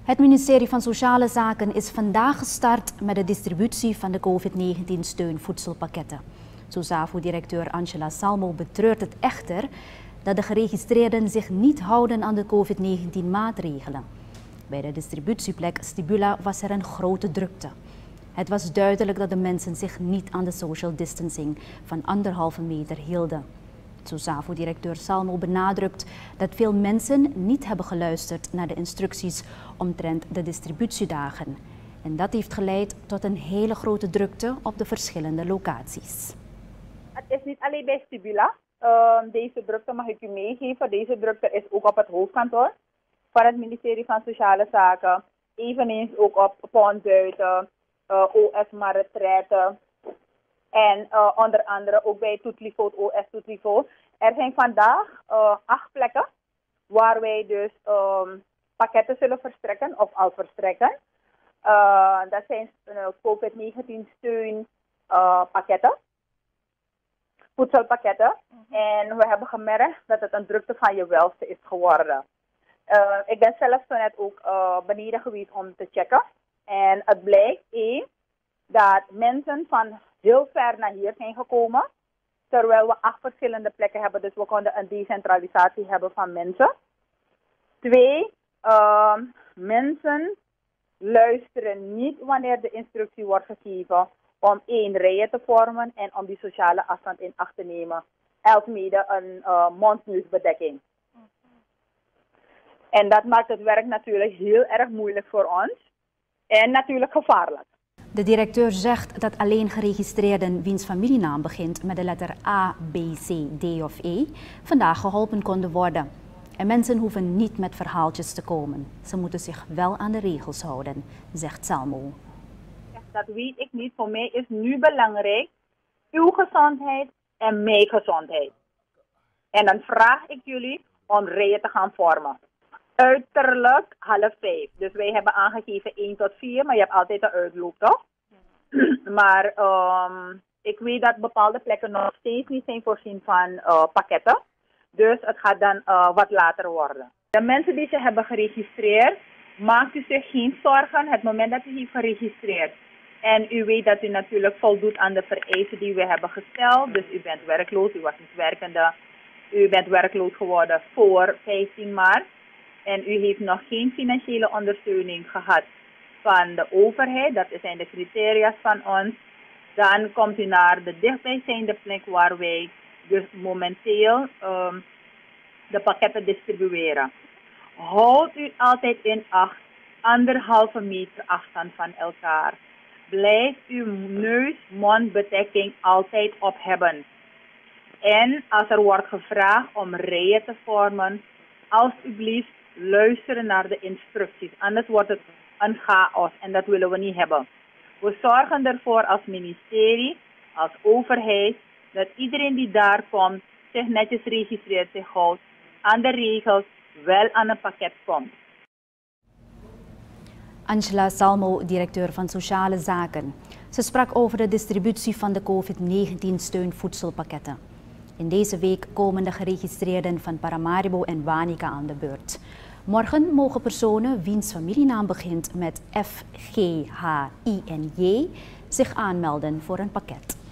Het ministerie van Sociale Zaken is vandaag gestart met de distributie van de COVID-19 steunvoedselpakketten. SOSAVO-directeur Angela Salmo betreurt het echter dat de geregistreerden zich niet houden aan de COVID-19-maatregelen. Bij de distributieplek Stibula was er een grote drukte. Het was duidelijk dat de mensen zich niet aan de social distancing van 1,5 meter hielden. SOSAVO-directeur Salmo benadrukt dat veel mensen niet hebben geluisterd naar de instructies omtrent de distributiedagen. En dat heeft geleid tot een hele grote drukte op de verschillende locaties. Het is niet alleen bij Stibula. Deze drukte mag ik u meegeven. Deze drukte is ook op het hoofdkantoor van het ministerie van Sociale Zaken. Eveneens ook op Pondduiten, OS Maretraite. En onder andere ook bij Toetlivoort, OS Toetlivoort. Er zijn vandaag 8 plekken waar wij dus pakketten zullen verstrekken of al verstrekken. Dat zijn COVID-19 steunpakketten, voedselpakketten. En we hebben gemerkt dat het een drukte van je welste is geworden. Ik ben zelf zo net ook beneden geweest om te checken. En het blijkt dat mensen van heel ver naar hier zijn gekomen. Terwijl we 8 verschillende plekken hebben. Dus we konden een decentralisatie hebben van mensen. 2, mensen luisteren niet wanneer de instructie wordt gegeven om 1 rijen te vormen en om die sociale afstand in acht te nemen. Alsmede een mond-neusbedekking. En dat maakt het werk natuurlijk heel erg moeilijk voor ons. En natuurlijk gevaarlijk. De directeur zegt dat alleen geregistreerden wiens familienaam begint met de letter A, B, C, D of E vandaag geholpen konden worden. En mensen hoeven niet met verhaaltjes te komen. Ze moeten zich wel aan de regels houden, zegt Salmo. Dat weet ik niet. Voor mij is nu belangrijk uw gezondheid en mijn gezondheid. En dan vraag ik jullie om rijen te gaan vormen. Uiterlijk 4:30. Dus wij hebben aangegeven 1 tot 4, maar je hebt altijd een uitloop, toch? Maar ik weet dat bepaalde plekken nog steeds niet zijn voorzien van pakketten. Dus het gaat dan wat later worden. De mensen die zich hebben geregistreerd, maakt u zich geen zorgen. Het moment dat u heeft geregistreerd en u weet dat u natuurlijk voldoet aan de vereisen die we hebben gesteld. Dus u bent werkloos, u was niet werkende. U bent werkloos geworden voor 15 maart. En u heeft nog geen financiële ondersteuning gehad van de overheid. Dat zijn de criteria van ons. Dan komt u naar de dichtbijzijnde plek waar wij dus momenteel de pakketten distribueren. Houd u altijd in acht, 1,5 meter afstand van elkaar. Blijf uw neus-mondbedekking altijd op hebben. En als er wordt gevraagd om rijen te vormen, alsjeblieft luisteren naar de instructies. Anders wordt het een chaos en dat willen we niet hebben. We zorgen ervoor als ministerie, als overheid, dat iedereen die daar komt zich netjes registreert, zich houdt aan de regels, wel aan een pakket komt. Angela Salmo, directeur van Sociale Zaken. Ze sprak over de distributie van de COVID-19 steunvoedselpakketten. In deze week komen de geregistreerden van Paramaribo en Wanica aan de beurt. Morgen mogen personen wiens familienaam begint met F, G, H, I en J zich aanmelden voor een pakket.